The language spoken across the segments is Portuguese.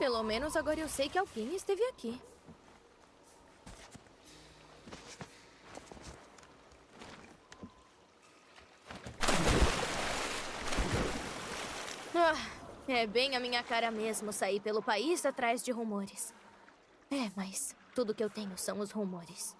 Pelo menos agora eu sei que alguém esteve aqui. É bem a minha cara mesmo sair pelo país atrás de rumores. É, mas tudo que eu tenho são os rumores.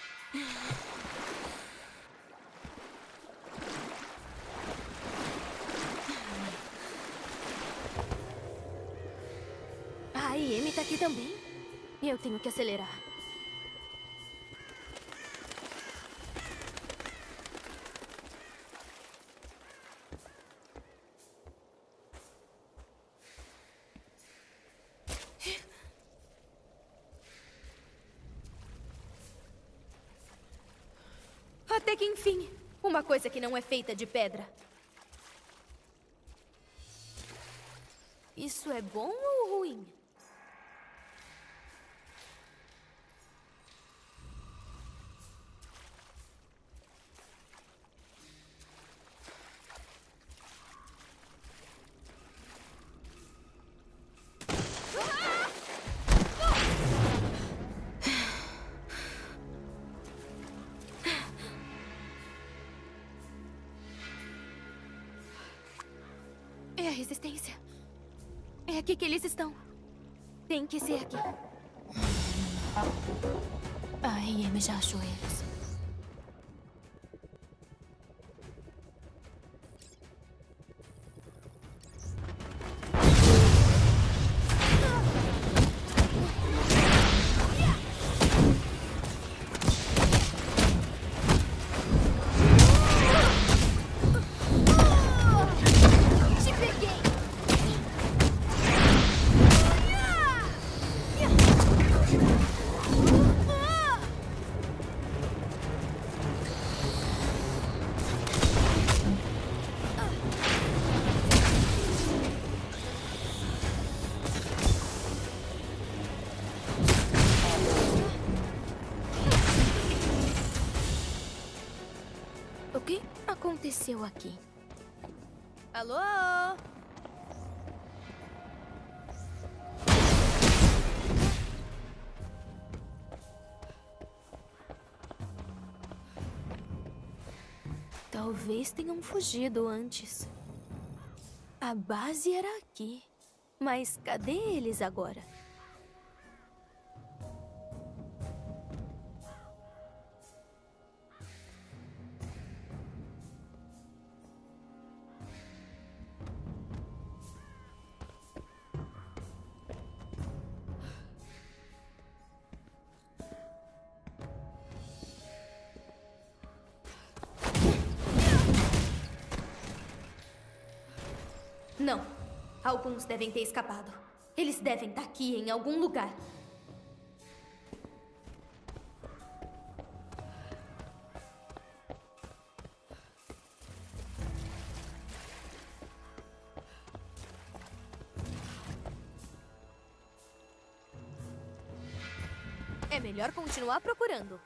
A Amy tá aqui também. Eu tenho que acelerar. Até que enfim, uma coisa que não é feita de pedra. Isso é bom ou ruim? É a resistência. É aqui que eles estão. Tem que ser aqui. A Amy já achou eles. Te peguei! O que aconteceu aqui? Alô? Talvez tenham fugido antes. A base era aqui. Mas cadê eles agora? Não. Alguns devem ter escapado. Eles devem estar aqui em algum lugar. É melhor continuar procurando.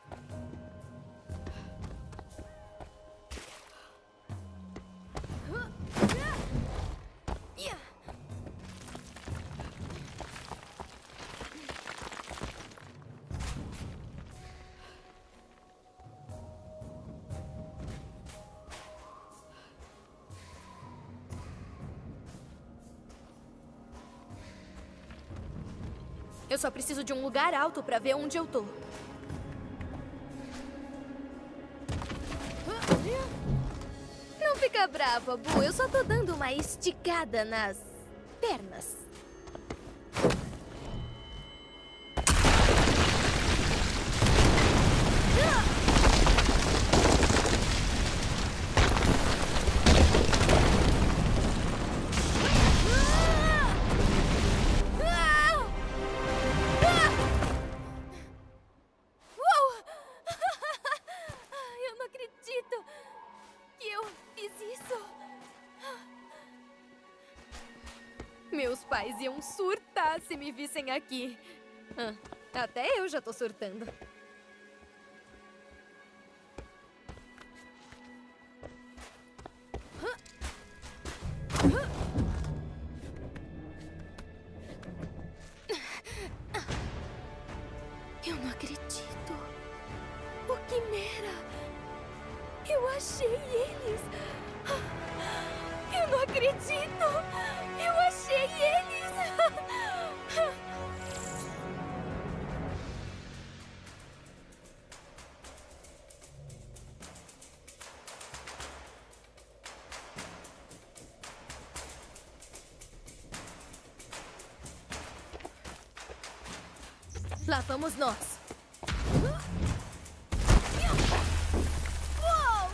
Eu só preciso de um lugar alto pra ver onde eu tô. Não fica brava, Bu. Eu só tô dando uma esticada nas pernas. Eu não acredito que eu fiz isso. Meus pais iam surtar se me vissem aqui. Até eu já tô surtando. Quimera! Eu achei eles! Eu não acredito! Eu achei eles! Lá vamos nós! Uou!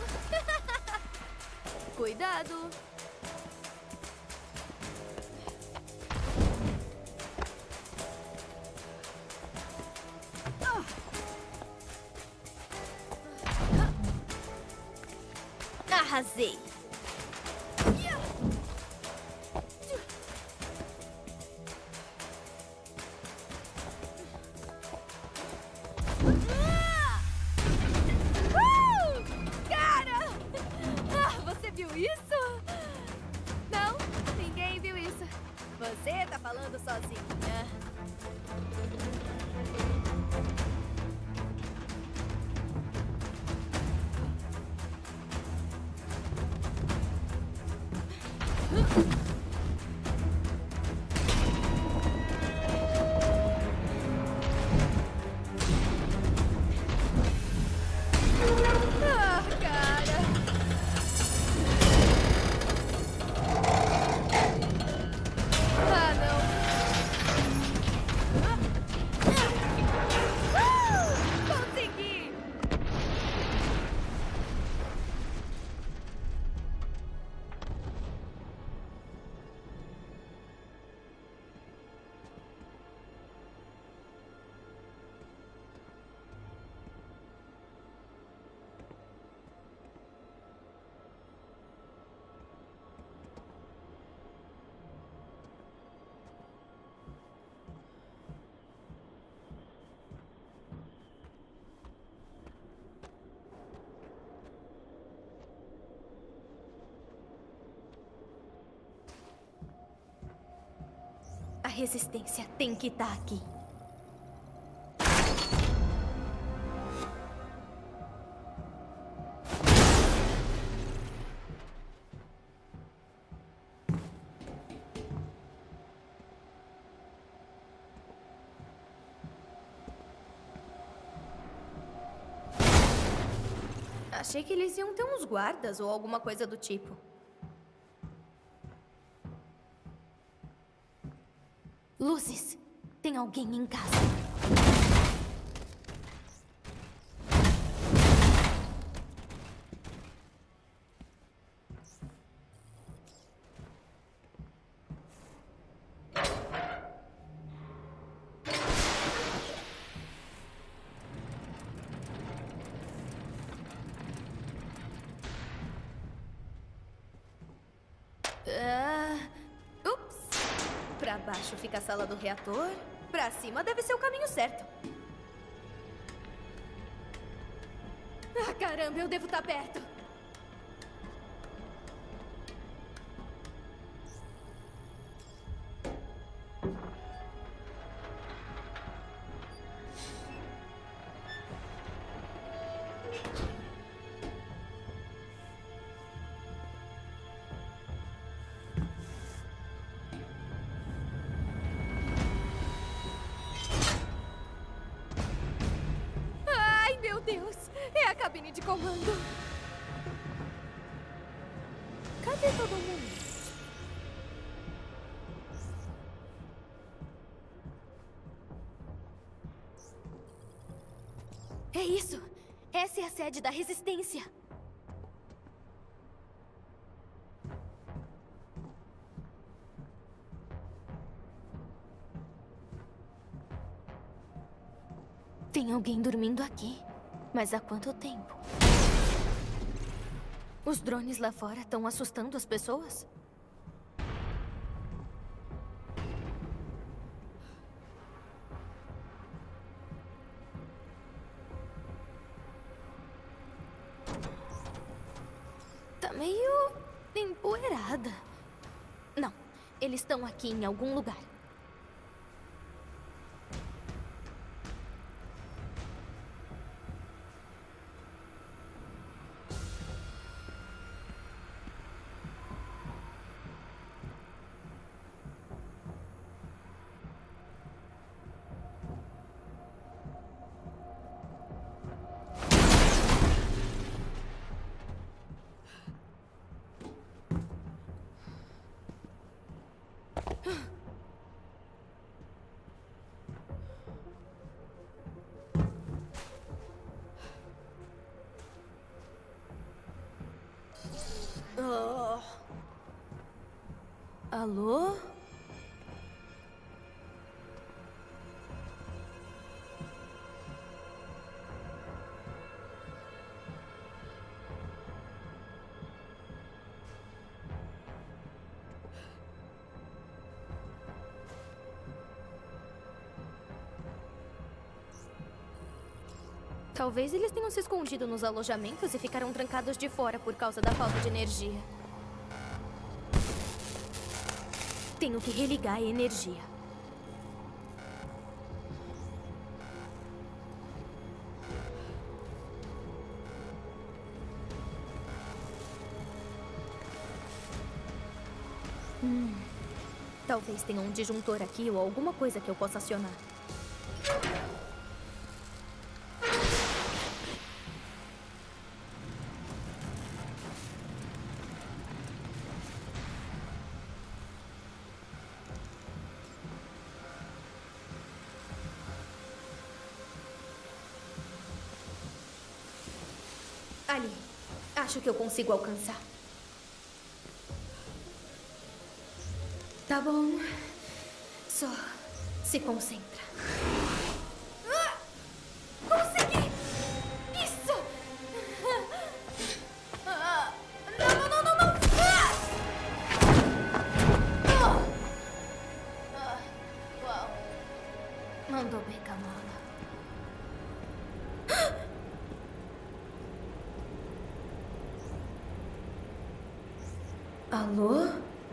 Cuidado! Arrasei! Cara! Você viu isso? Não, ninguém viu isso. Você tá falando sozinha. Cara! Não! Consegui! A resistência tem que estar aqui. Achei que eles iam ter uns guardas ou alguma coisa do tipo. Luzes! Tem alguém em casa. Ups! Pra baixo fica a sala do reator. Pra cima deve ser o caminho certo. Caramba, eu devo estar perto. Meu Deus! É a cabine de comando! Cadê todo mundo? É isso! Essa é a sede da Resistência! Tem alguém dormindo aqui. Mas há quanto tempo? Os drones lá fora estão assustando as pessoas? Tá meio empoeirada. Não, eles estão aqui em algum lugar. Alô? Talvez eles tenham se escondido nos alojamentos e ficaram trancados de fora por causa da falta de energia. Tenho que religar a energia. Talvez tenha um disjuntor aqui ou alguma coisa que eu possa acionar. Ali. Acho que eu consigo alcançar. Tá bom. Só se concentra. Consegui! Isso! Não, não, não, não! Uau. Mandou bem, Kamala. Alô?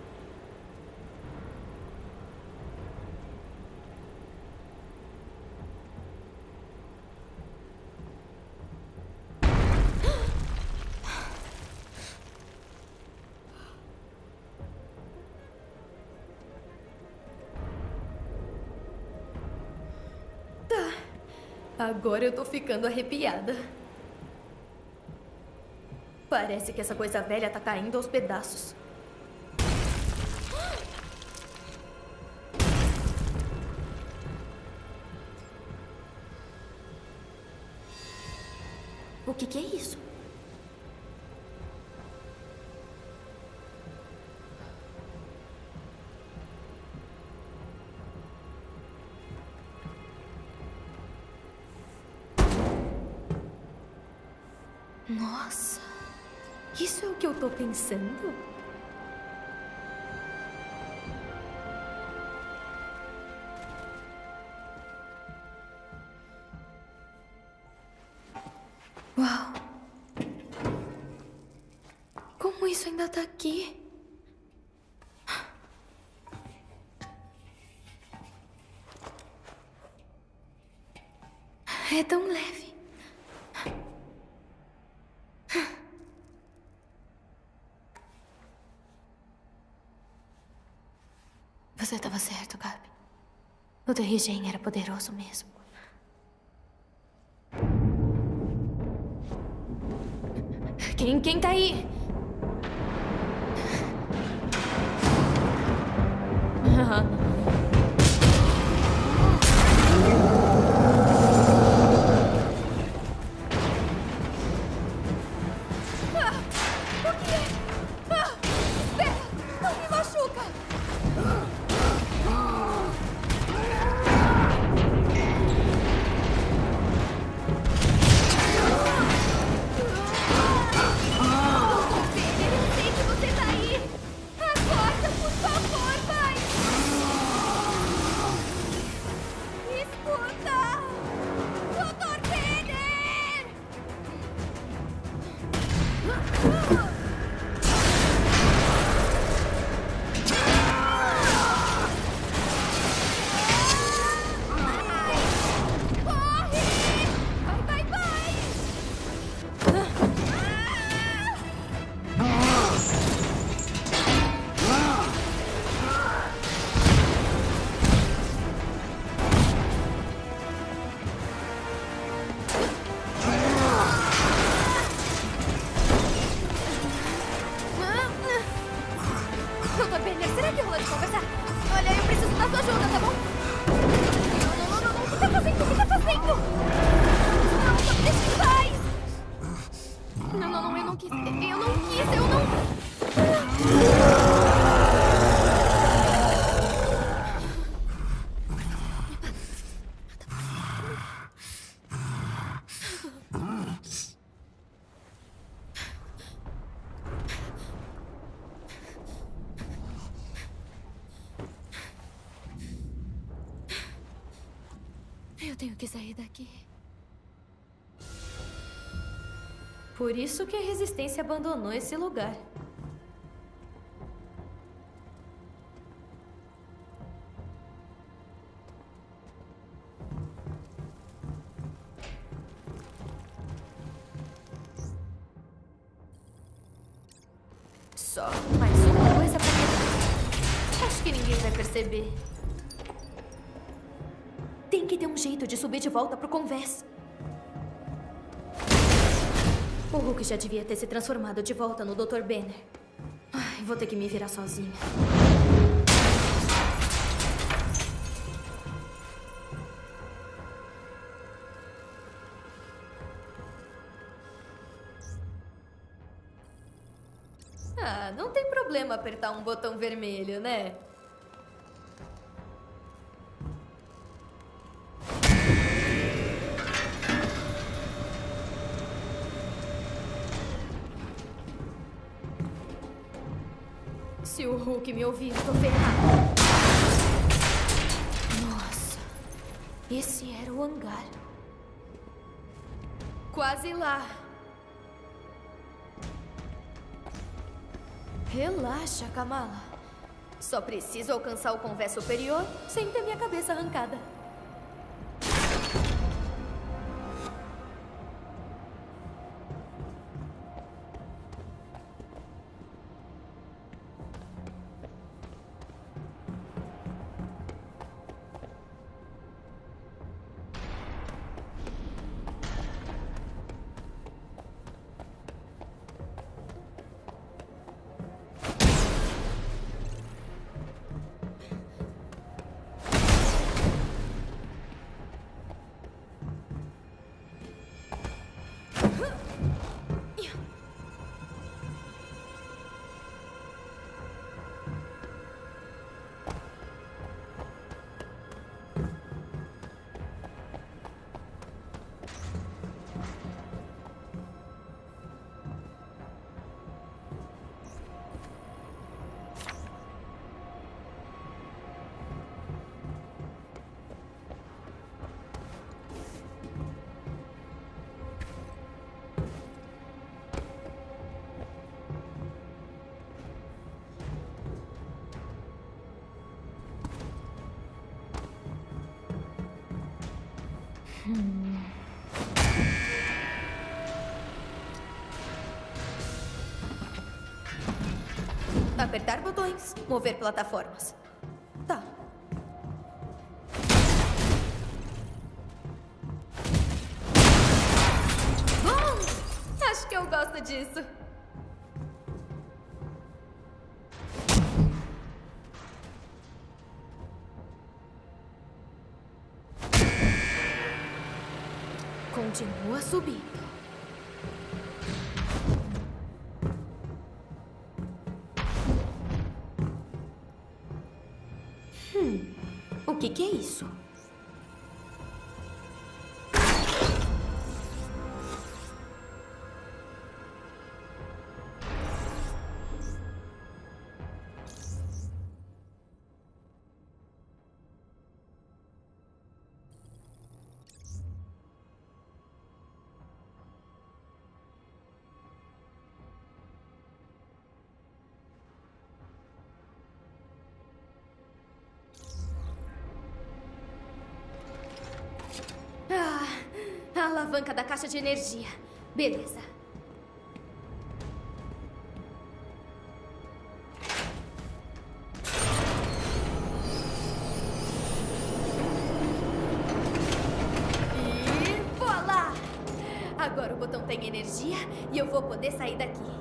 Tá. Agora eu tô ficando arrepiada. Parece que essa coisa velha tá caindo aos pedaços. O que é isso? Nossa, isso é o que eu tô pensando? Uau! Como isso ainda tá aqui? É tão leve. Você estava certo, Gabi. O Terrigen era poderoso mesmo. Quem tá aí? O que é? Espera! Não me machuca! Doutor Banner, será que rola de conversar? Olha, eu preciso da sua ajuda, tá bom? Não. O que tá fazendo? O que tá fazendo? Não, só me deixa em paz. Não, eu não quis. Eu não... Eu tenho que sair daqui. Por isso que a Resistência abandonou esse lugar. Só mais uma coisa pra fazer. Acho que ninguém vai perceber. Tem que ter um jeito de subir de volta pro convés. O Hulk já devia ter se transformado de volta no Dr. Banner. Ai, vou ter que me virar sozinha. Ah, não tem problema apertar um botão vermelho, né? Se o Hulk me ouvir, eu tô ferrado. Nossa, esse era o hangar. Quase lá. Relaxa, Kamala. Só preciso alcançar o convés superior sem ter minha cabeça arrancada. Apertar botões, mover plataformas. Tá. Bom, acho que eu gosto disso. Continua subindo. O que é isso? A alavanca da caixa de energia. Beleza. E voilá! Agora o botão tem energia e eu vou poder sair daqui.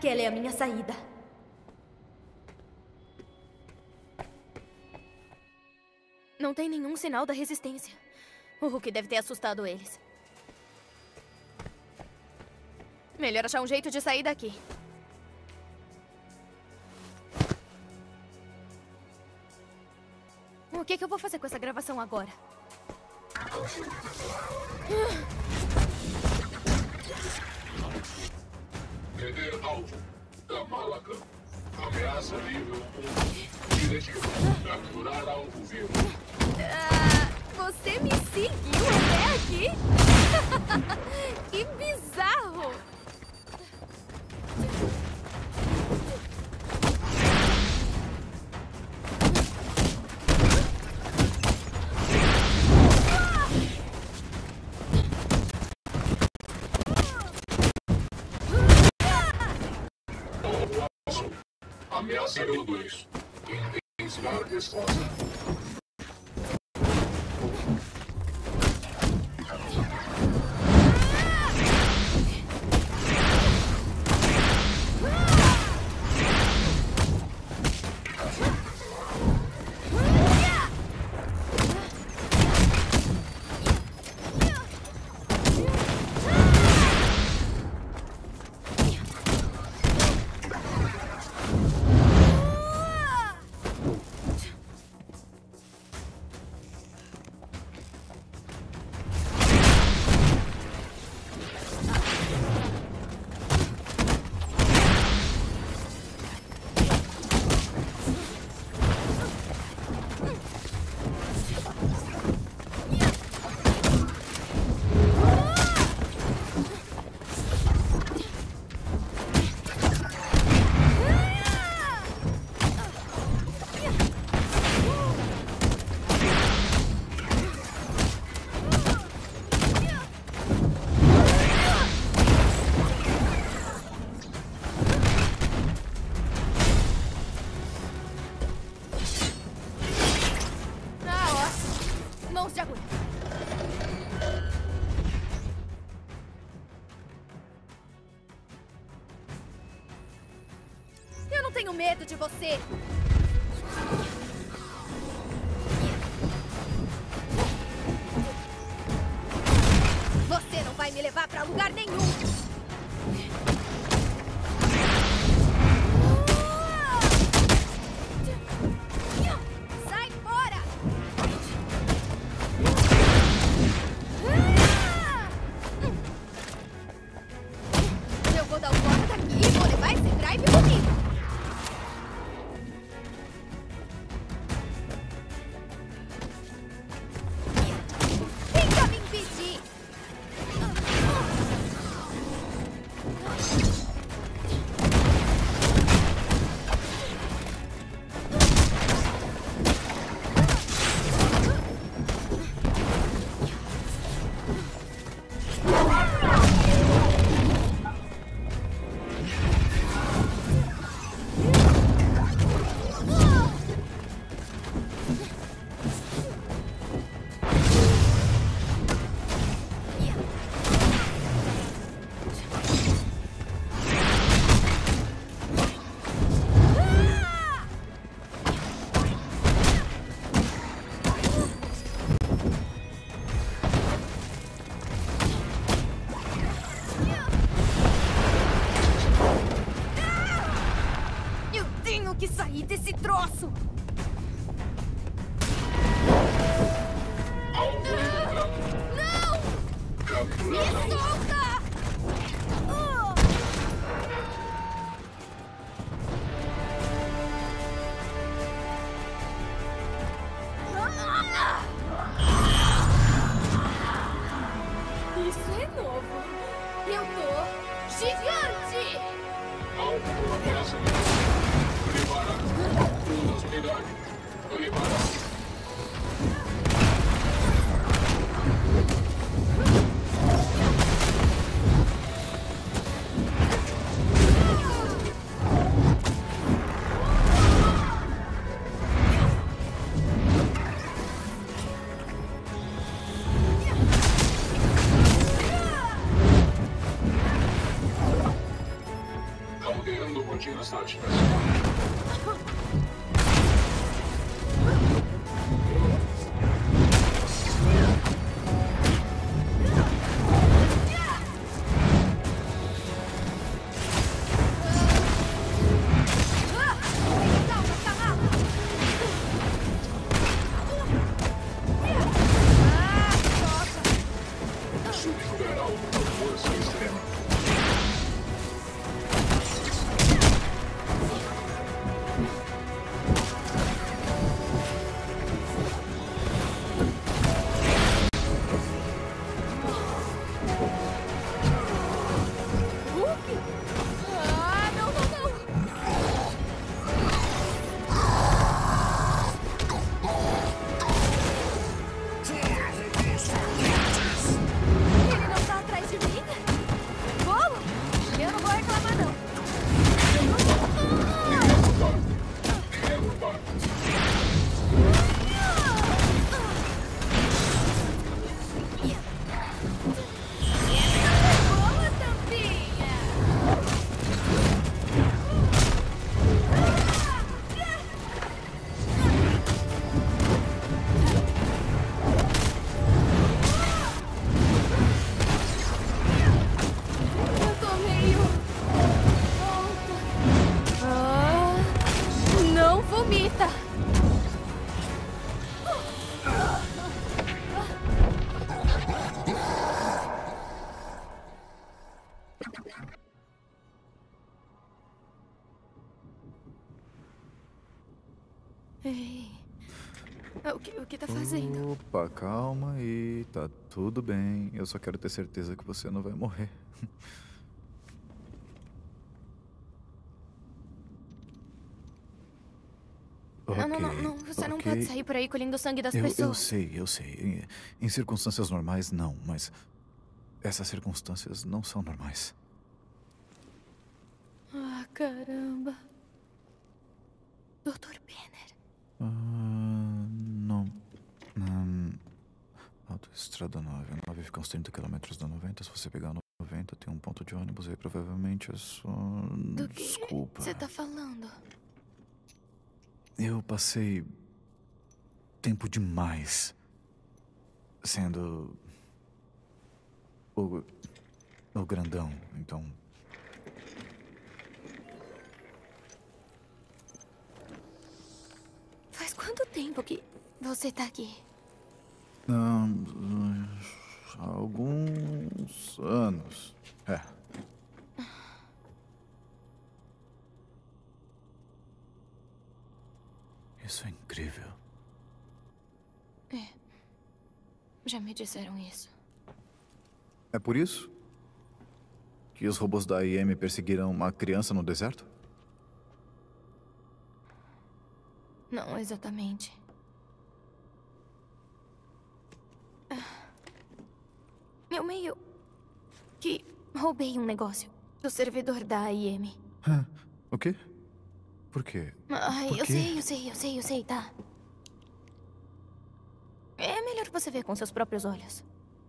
aquela é a minha saída. Não tem nenhum sinal da resistência. O Hulk deve ter assustado eles. Melhor achar um jeito de sair daqui. O que eu vou fazer com essa gravação agora? Perder alvo. Kamala. Ameaça nível 1. Diretivo. Capturar alvo vivo. Você me seguiu até aqui? Que bizarro! Ameaça nível 2. Intensificar a resposta. Eu não tenho medo de você! Você não vai me levar pra lugar nenhum! Sai fora! Eu vou dar o fora daqui e vou levar esse drive comigo! Tenta me impedir! Eu tenho que sair desse troço! Não! Me solta! Isso é novo! Eu tô gigante! Alvo ameaça nível 1. Preparar. Unidade. Preparar. Tempestade. Subjugará uma força extrema. Hulk? Ah, não, não, não! Ele não tá atrás de mim? Bolo? Eu não vou reclamar, não. Boa, tampinha! Eu tô meio tonta. Não vomita! Ei, o que tá fazendo? Opa, calma aí, tá tudo bem. Eu só quero ter certeza que você não vai morrer. Não, não, não, Ok, não. Você não ok. pode sair por aí colhendo o sangue das Eu pessoas. sei, eu sei. Em circunstâncias normais, não, mas essas circunstâncias não são normais. Ah, caramba. Dr. Banner. Não. Autoestrada 9. A 9 fica uns 30 km da 90. Se você pegar a 90, tem um ponto de ônibus aí. Provavelmente é só... Do que Desculpa. você tá falando? Eu passei tempo demais sendo o grandão, então... Faz quanto tempo que você tá aqui? Alguns anos. É. Isso é incrível. Já me disseram isso. É por isso que os robôs da IM perseguiram uma criança no deserto? Não exatamente. Eu meio que roubei um negócio do servidor da AIM. O quê? Por quê? Ai, Por eu quê? sei, tá? É melhor você ver com seus próprios olhos.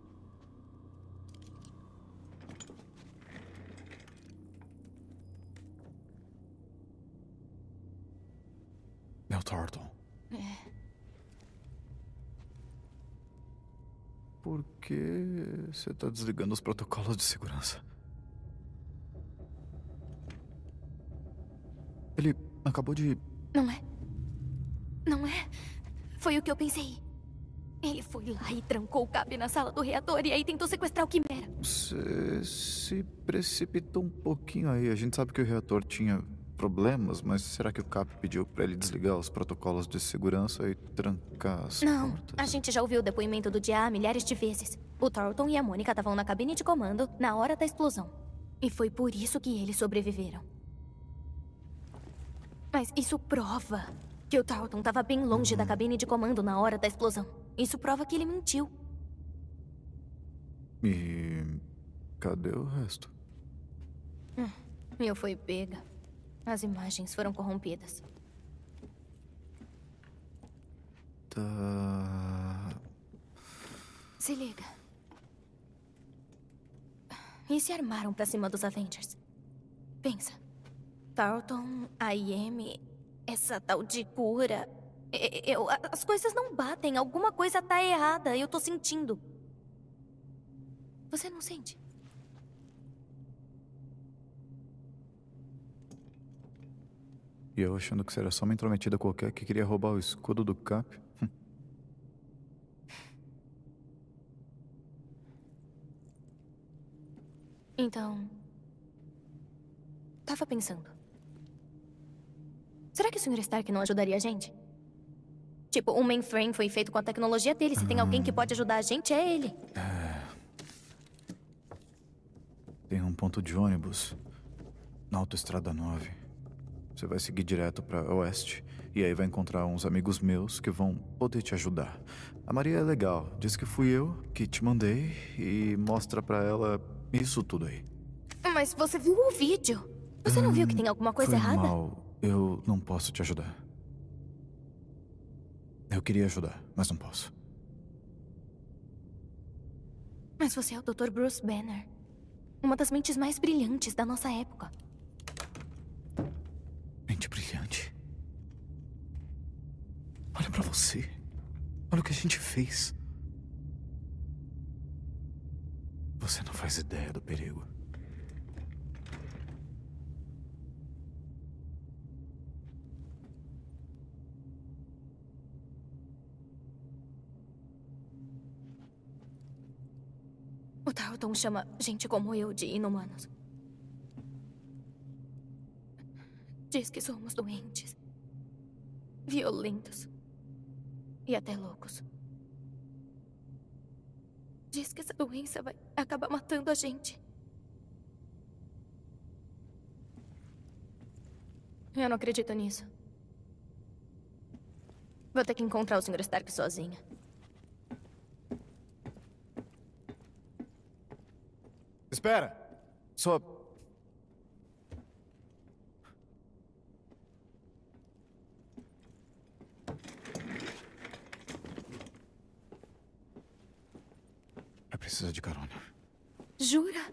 É o Thornton. Por que você tá desligando os protocolos de segurança? Ele acabou de... Não é? Não é? Foi o que eu pensei. Ele foi lá e trancou o Cap na sala do reator e aí tentou sequestrar o Quimera. Você se precipitou um pouquinho aí. A gente sabe que o reator tinha problemas, mas será que o Cap pediu pra ele desligar os protocolos de segurança e trancar as Não, portas? a gente já ouviu o depoimento do Dia milhares de vezes. O Thornton e a Mônica estavam na cabine de comando na hora da explosão. E foi por isso que eles sobreviveram. Mas isso prova que o Thornton estava bem longe da cabine de comando na hora da explosão. Isso prova que ele mentiu. E... cadê o resto? Eu fui pega. As imagens foram corrompidas. Tá... Se liga. E se armaram pra cima dos Avengers? Pensa. Tarleton, AIM, essa tal de cura... as coisas não batem. Alguma coisa tá errada. Eu tô sentindo. Você não sente? E eu achando que você era só uma intrometida qualquer que queria roubar o escudo do Cap. Então... Tava pensando. Será que o Sr. Stark não ajudaria a gente? Tipo, o mainframe foi feito com a tecnologia dele. Se tem alguém que pode ajudar a gente, é ele. Tem um ponto de ônibus na Autoestrada 9. Você vai seguir direto pra oeste. E aí vai encontrar uns amigos meus que vão poder te ajudar. A Maria é legal. Diz que fui eu que te mandei e mostra pra ela isso tudo aí. Mas você viu o vídeo. Você não viu que tem alguma coisa Foi errada? mal. Eu não posso te ajudar. Eu queria ajudar, mas não posso. Mas você é o Dr. Bruce Banner. Uma das mentes mais brilhantes da nossa época. Mente brilhante. Olha pra você. Olha o que a gente fez. Você não faz ideia do perigo. O Tarleton chama gente como eu de inumanos. Diz que somos doentes, violentos e até loucos. Diz que essa doença vai acabar matando a gente. Eu não acredito nisso. Vou ter que encontrar o Sr. Stark sozinha. Espera! Só... Eu preciso de carona. Jura?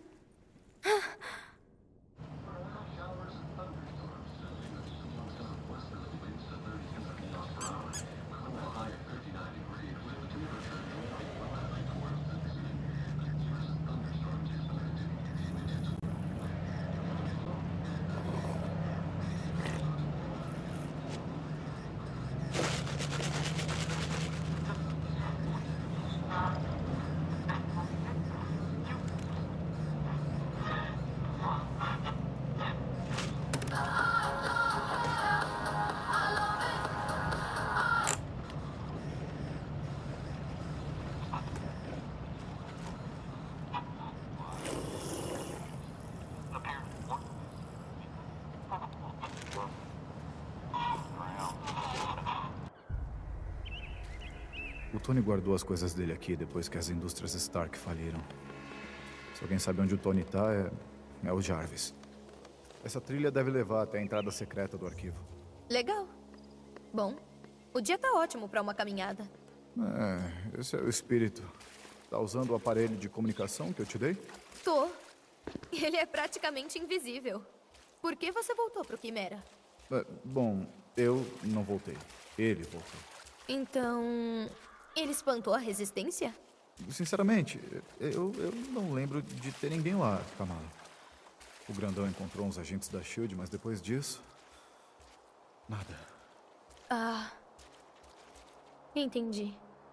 O Tony guardou as coisas dele aqui depois que as indústrias Stark faliram. Se alguém sabe onde o Tony tá, é o Jarvis. Essa trilha deve levar até a entrada secreta do arquivo. Legal. Bom, o dia tá ótimo pra uma caminhada. Esse é o espírito. Tá usando o aparelho de comunicação que eu te dei? Tô. Ele é praticamente invisível. Por que você voltou pro Quimera? Bom, eu não voltei. Ele voltou. Então... ele espantou a resistência? Sinceramente, eu não lembro de ter ninguém lá, Kamala. O grandão encontrou uns agentes da SHIELD, mas depois disso... nada. Ah... entendi.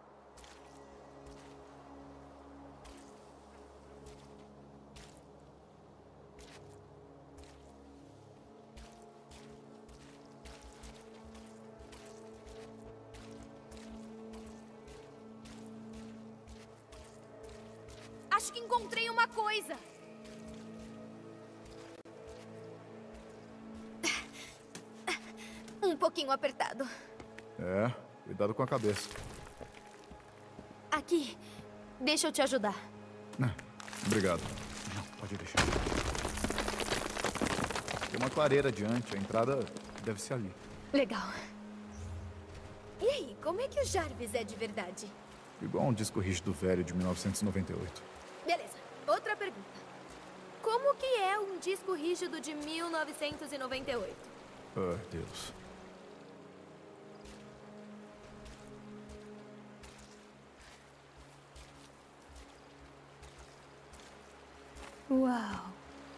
Acho que encontrei uma coisa. Um pouquinho apertado. Cuidado com a cabeça. Aqui. Deixa eu te ajudar. Obrigado. Não, pode deixar. Tem uma clareira adiante, a entrada deve ser ali. Legal. E aí, como é que o Jarvis é de verdade? Igual um disco rígido velho de 1998. Beleza. Outra pergunta. Como Como que é um disco rígido de 1998? Ai, Deus. Uau.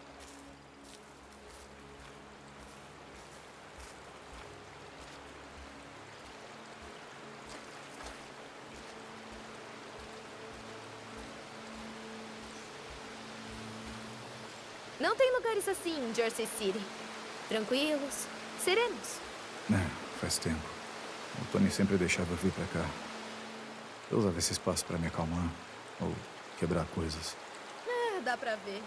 Não tem lugares assim em Jersey City. Tranquilos, serenos. Faz tempo. O Tony sempre deixava eu vir pra cá. Eu usava esse espaço pra me acalmar. Ou quebrar coisas. Dá pra ver.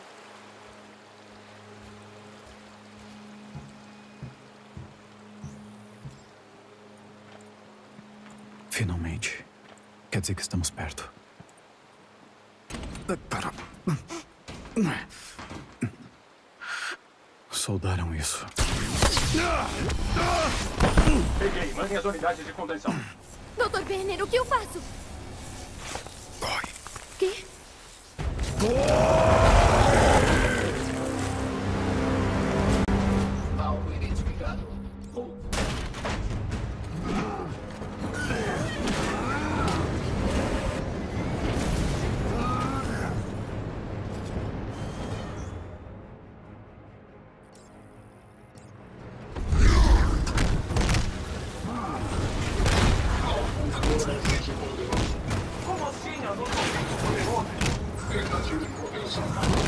Finalmente. Quer dizer que estamos perto. Caramba. Soldaram isso. Peguei, mantenha as unidades de contenção. Dr. Banner, o que eu faço? Corre. Quê? Alvo identificado. Como assim? Eu não consigo poderoso. Tentativa de contenção.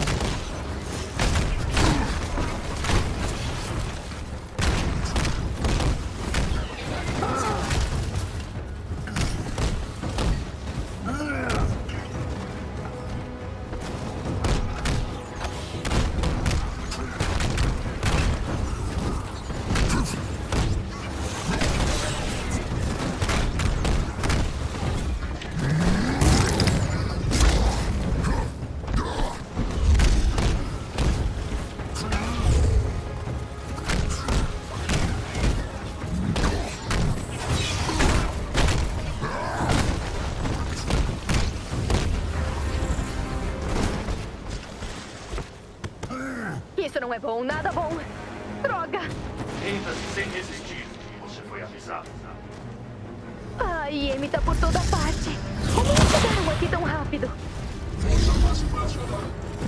Isso não é bom, nada bom. Droga! Entra-se sem resistir. Você foi avisado. A IM tá por toda parte. Como eles chegaram aqui tão rápido? Força máxima acionada.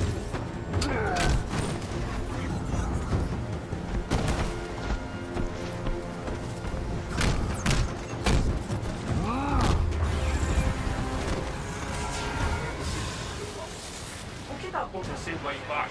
O que está acontecendo aí embaixo?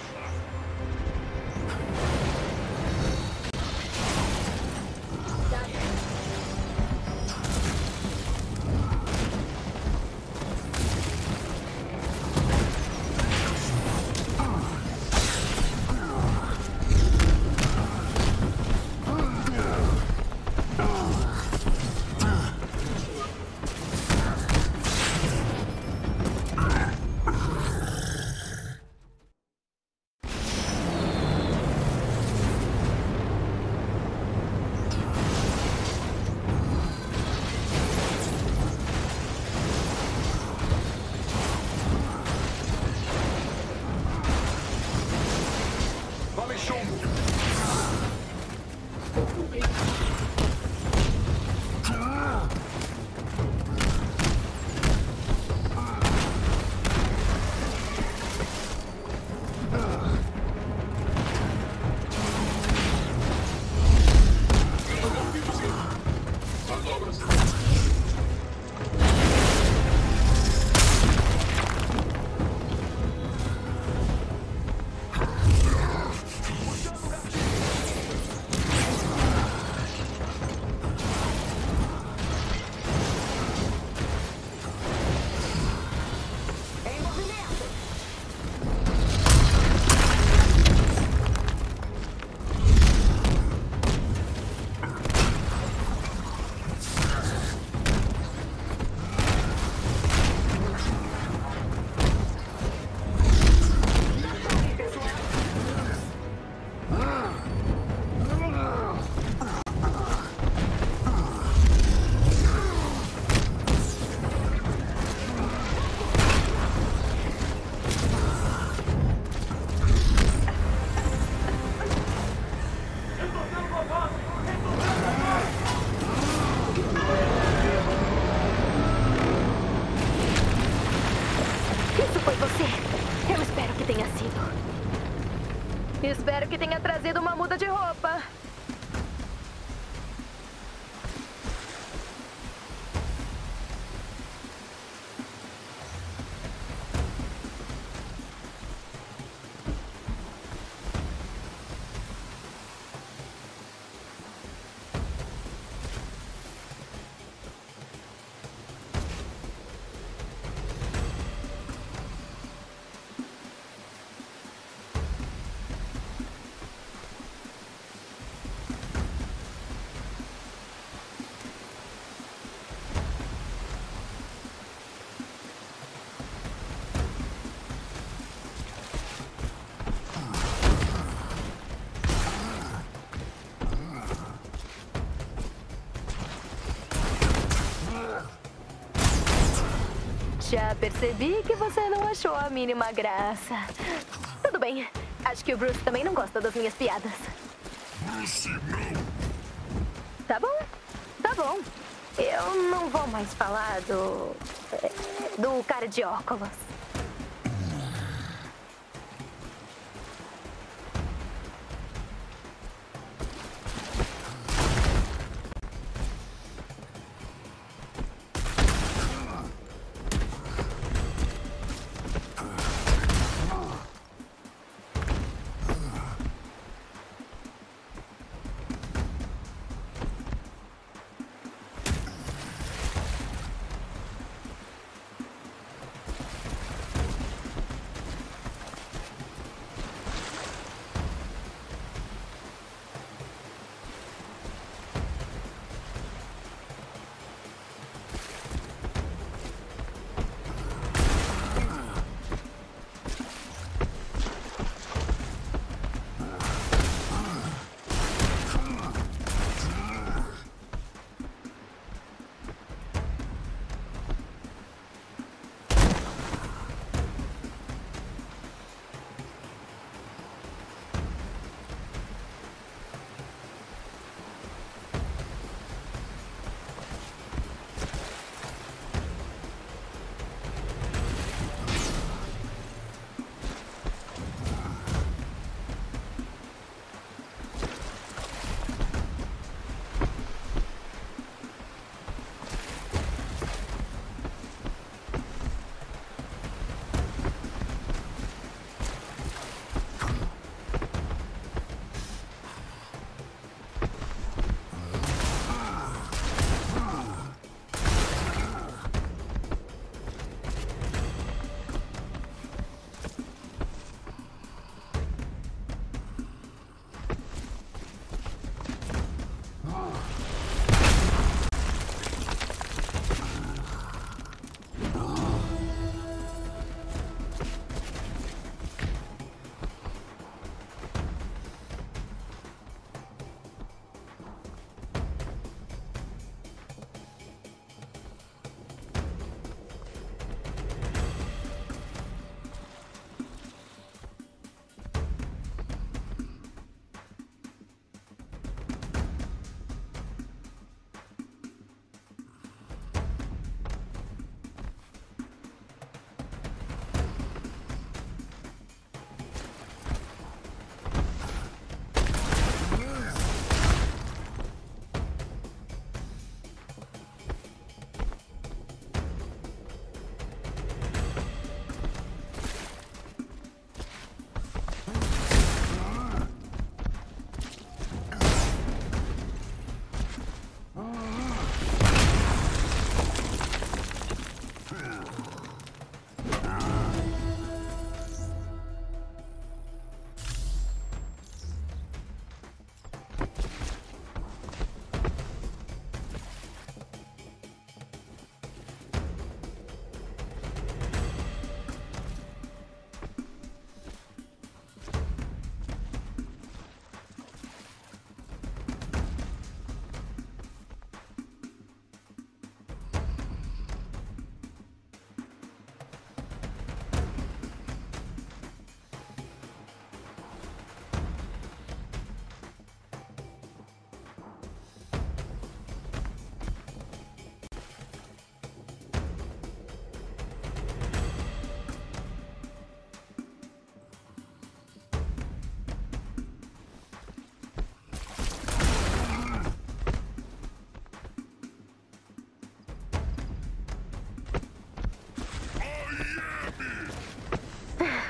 Espero que tenha trazido uma muda de roupa. Já percebi que você não achou a mínima graça. Tudo bem. Acho que o Bruce também não gosta das minhas piadas. Bruce, não! Tá bom. Tá bom. Eu não vou mais falar do cara de óculos.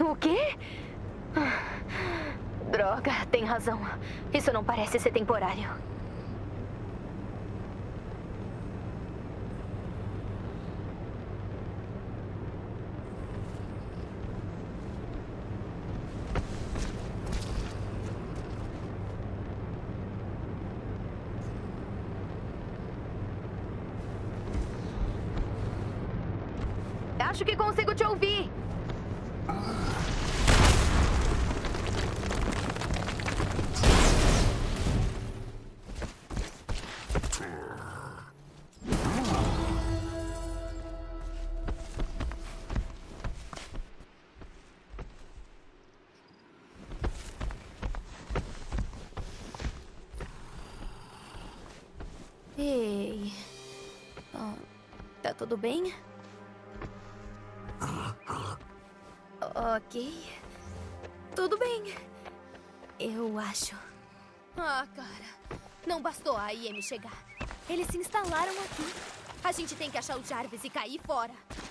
O quê? Droga, tem razão. Isso não parece ser temporário. Acho que consigo te ouvir. Ei. Tá tudo bem? Ok. Tudo bem. Eu acho. Ah, cara. Não bastou a IM chegar. Eles se instalaram aqui. A gente tem que achar o Jarvis e cair fora.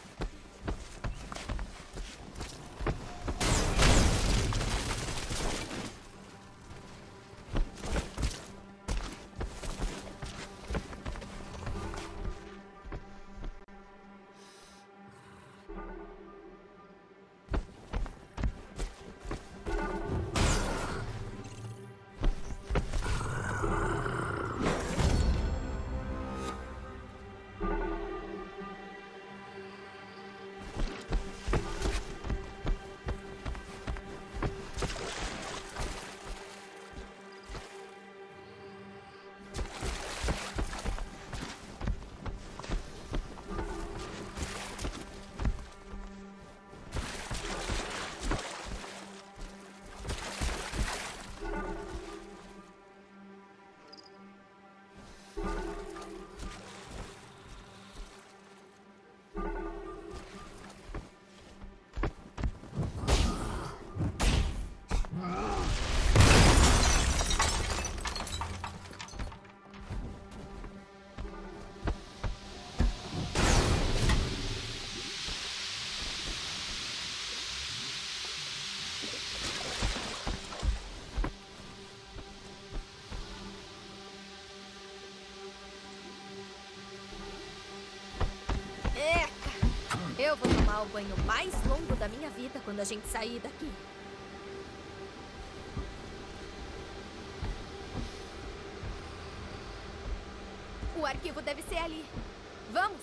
Eu vou tomar o banho mais longo da minha vida quando a gente sair daqui. O arquivo deve ser ali. Vamos!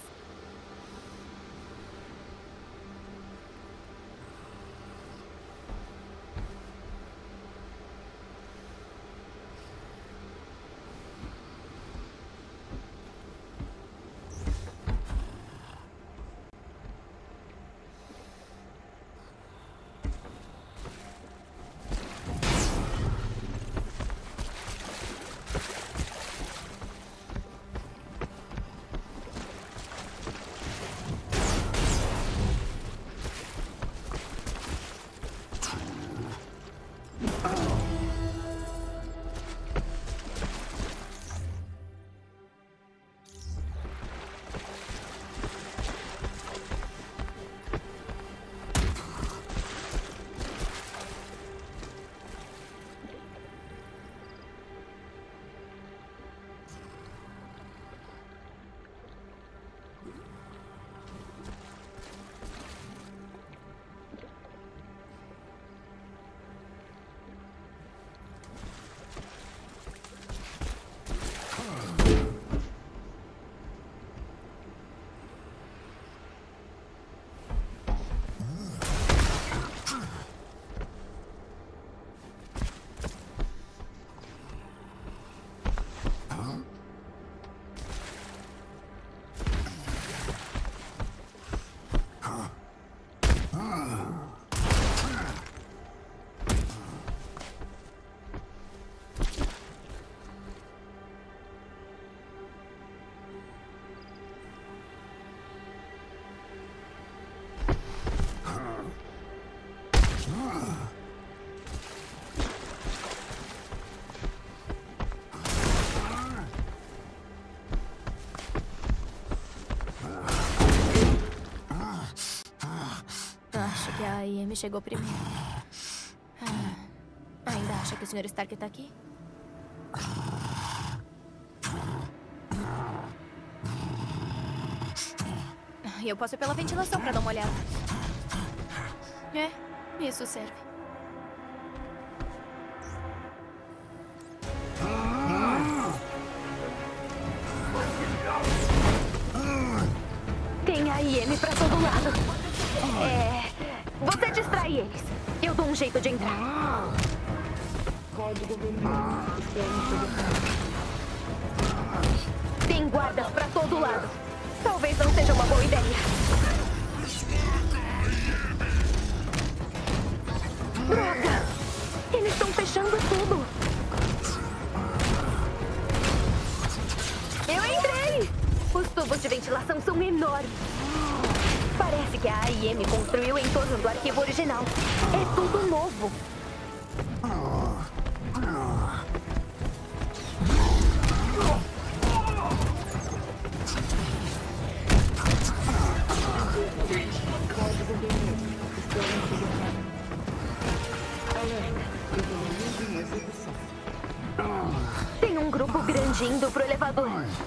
AIM chegou primeiro. Ainda acha que o Sr. Stark tá aqui? Eu posso ir pela ventilação pra dar uma olhada. É, isso serve. Tem AIM pra todo lado. Você distrai eles. Eu dou um jeito de entrar. Código vermelho. Tem guardas pra todo lado. Talvez não seja uma boa ideia. Droga! Eles estão fechando tudo. Eu entrei! Os tubos de ventilação são enormes. Parece que a AIM construiu em torno do arquivo original. É tudo novo. Tem um grupo grande indo pro elevador.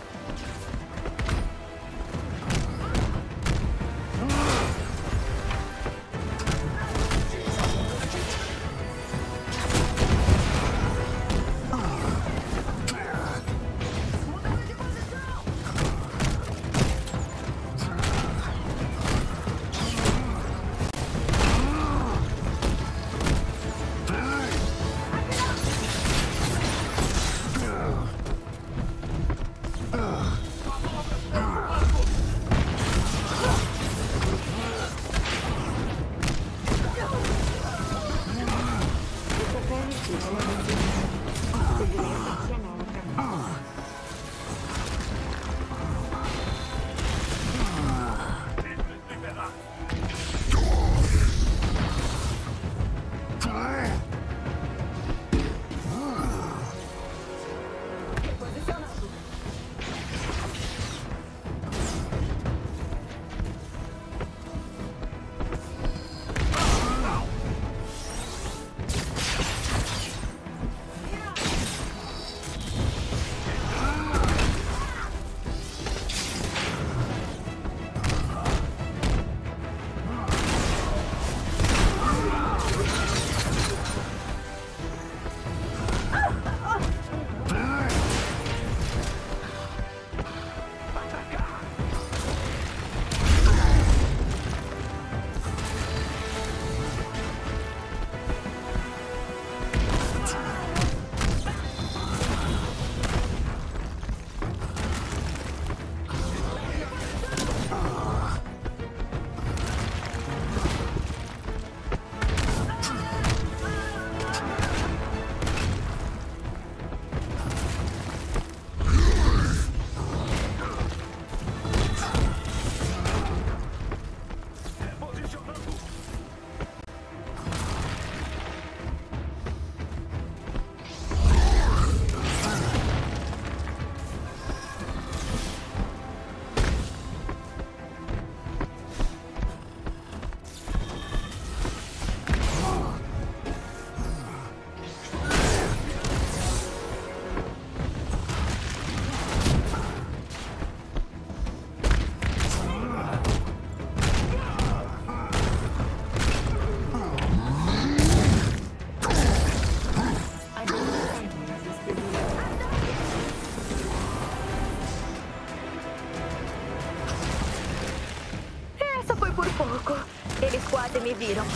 Eles quase me viram.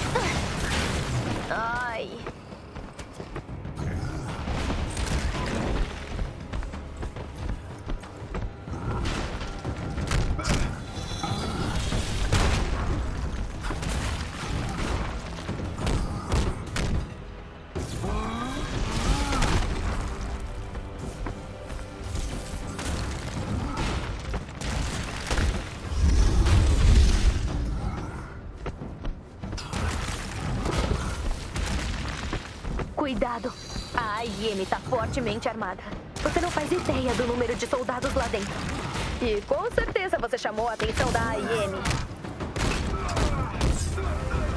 Ai. Cuidado. A AIM tá fortemente armada. Você não faz ideia do número de soldados lá dentro. E com certeza você chamou a atenção da AIM.